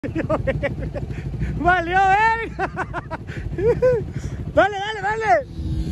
¡Valió, ¡Dale, dale, dale!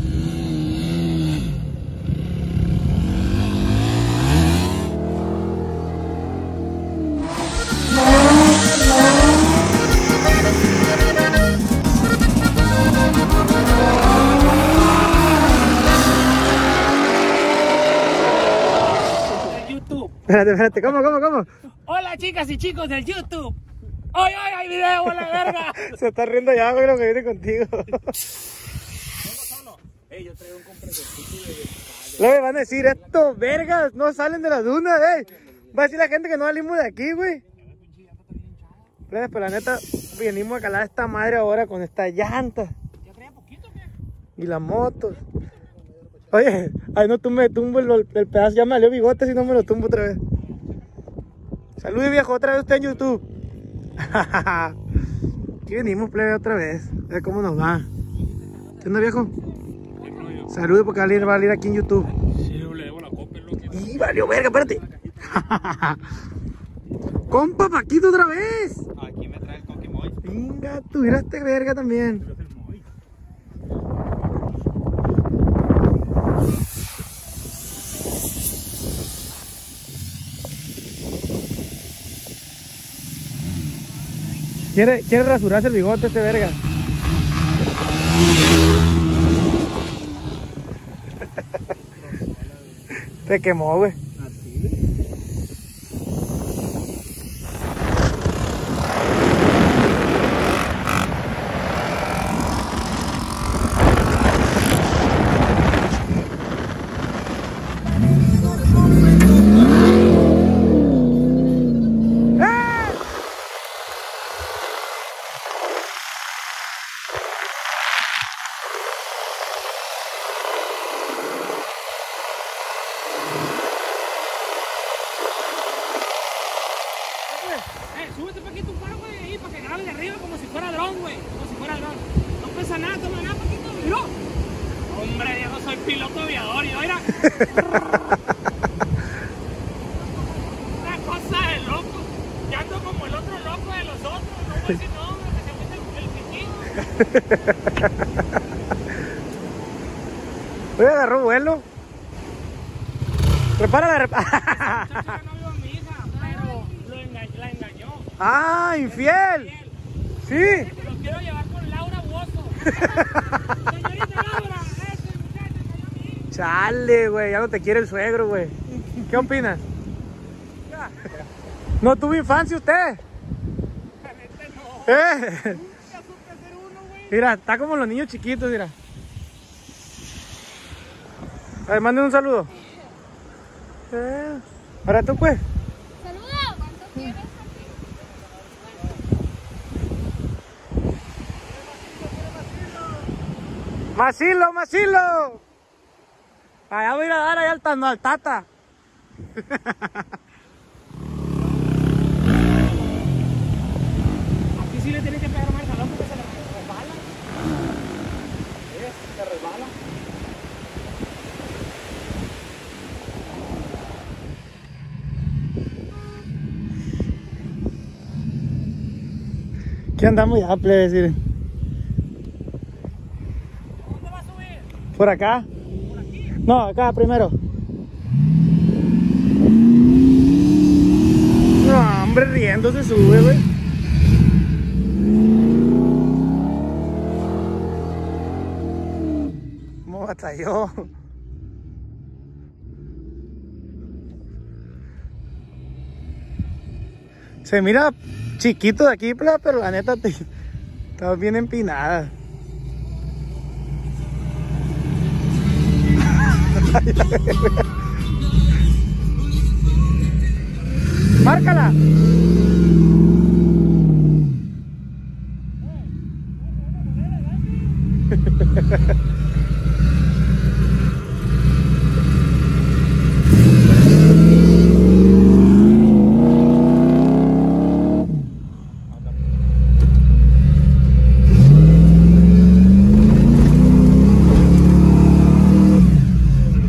YouTube. Espérate, ¿cómo? Hola chicas y chicos del YouTube. Hoy hay video, la verga. Se está riendo ya, güey, lo que viene contigo. Solo. Yo traigo un compresor. Luego van a decir, estos vergas no salen de la duna, Va a decir la gente que no salimos de aquí, güey. Pero la neta, venimos a calar esta madre ahora con esta llanta. ¿Ya traía poquito o qué? Y las motos. Oye, ay, no me tumbo el pedazo, ya me salió bigote si no me lo tumbo otra vez. Saludos, viejo, otra vez usted en YouTube. Aquí venimos, plebe, otra vez. A ver cómo nos va. ¿Qué onda, viejo? Saludos porque va a salir aquí en YouTube. Sí, le debo la copa, loco. Y valió verga, espérate. Compa, Paquito otra vez. Aquí me trae el Coquimoy. Venga, tú miraste verga también. Quiere rasurarse el bigote este verga. Se quemó, güey. Súbete Paquito un paro, güey, ahí para que grabe de arriba como si fuera dron, güey. Como si fuera dron. No pesa nada, toma nada, Paquito. Mira. Hombre, yo no soy piloto aviador, y mira. Una cosa de loco. Ya ando como el otro loco de los otros. No voy a decir nombre, que se mete el piquín. Oye, agarró vuelo. Prepara la La engañó. ¡Ah, infiel! ¡Sí! Lo quiero llevar con Laura Bozo. Señorita Laura, ese muchacho cayó a mí. Chale, güey, ya no te quiere el suegro, güey. ¿Qué opinas? ¿No tuvo infancia usted? No. ¿Eh? Nunca supe ser uno, güey. Mira, está como los niños chiquitos, mira. A ver, manden un saludo. Ahora tú, pues. Saluda, ¿cuánto quieres? ¡Masilo! Allá voy a ir a dar allá al Tata. Aquí sí le tienen que pegar más al jalón porque se le resbala. Se resbala. ¿Qué andamos ya, plebes? Miren. ¿Dónde va a subir? ¿Por acá? ¿Por aquí? No, acá primero. No, hombre, riendo se sube, güey. ¿Cómo batalló? Se mira chiquito de aquí, pero la neta está bien empinada. ¡Márcala!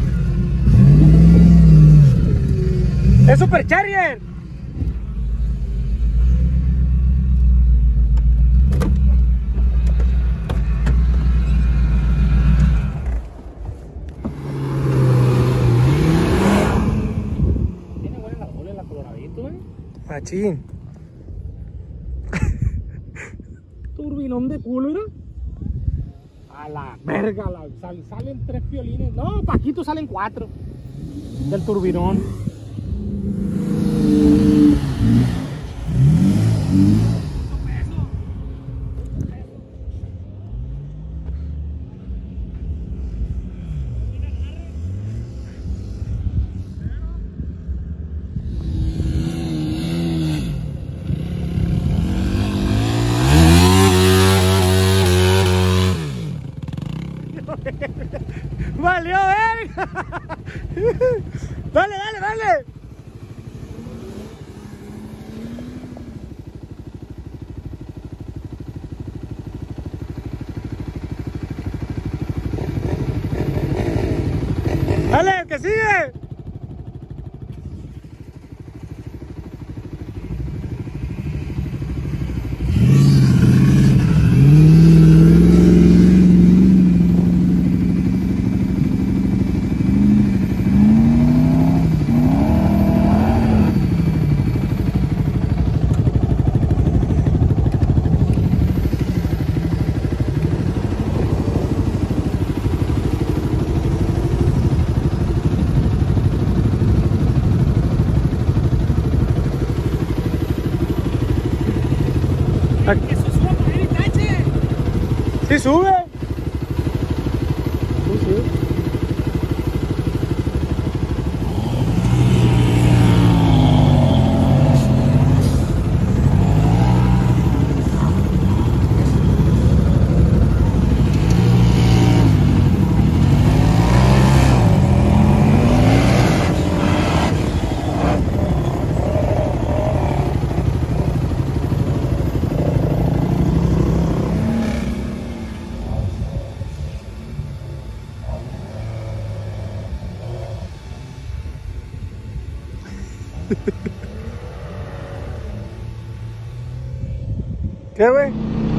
¡Es Supercharger! machín. Turbinón de culo, mira. A la verga, salen 3 piolines. No, Paquito salen 4 del turbinón. ¡Valió, verga! ¡Dale, dale, dale! ¡Dale, el que sigue! Que se suba por ahí, tache. ¡Sí sube! Sí, sí. ¿Qué, güey?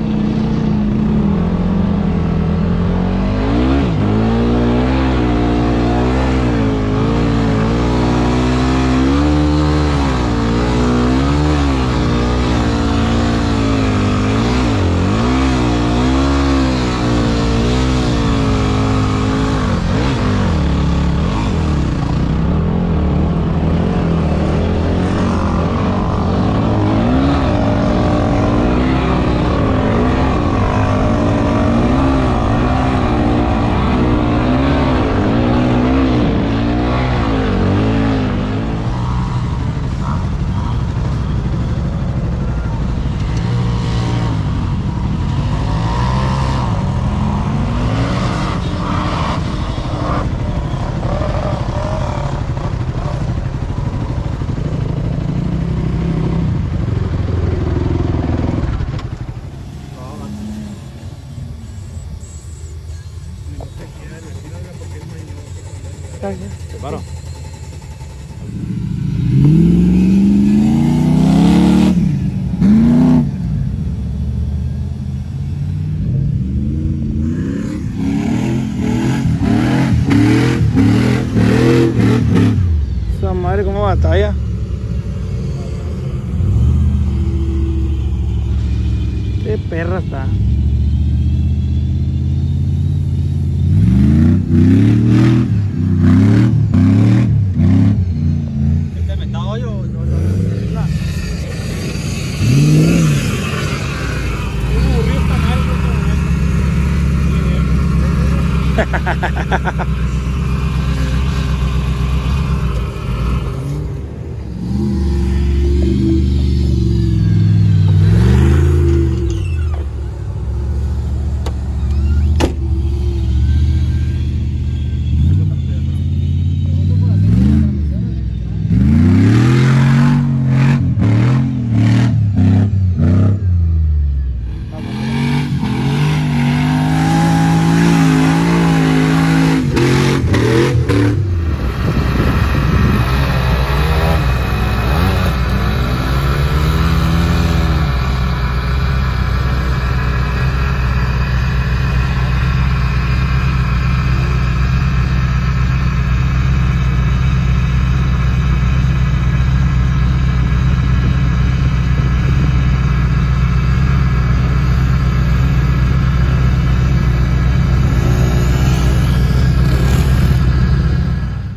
¿Te paro? Esa madre como batalla. Qué perra está. ¿Este me está hoyo o no?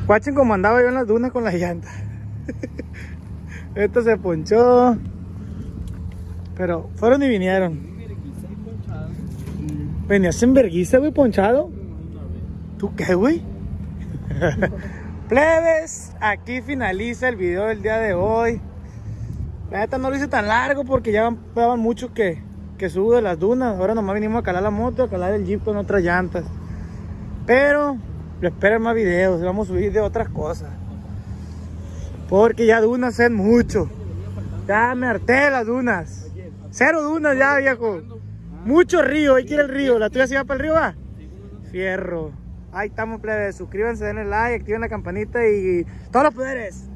Guachen como andaba yo en las dunas con las llantas. Esto se ponchó. Pero fueron y vinieron. ¿Venías en vergüenza, güey, ponchado? ¿Tú qué, güey? Plebes, aquí finaliza el video del día de hoy. La neta no lo hice tan largo porque ya van mucho que subo de las dunas. Ahora nomás vinimos a calar la moto, a calar el jeep con otras llantas. Pero esperen más videos, vamos a subir de otras cosas. Porque ya dunas es mucho. Ya me harté de las dunas. 0 dunas ya, viejo. Mucho río, hay que ir al río. ¿La tuya se va para el río, va? Fierro. Ahí estamos, plebes. Suscríbanse, denle like, activen la campanita y todos los poderes.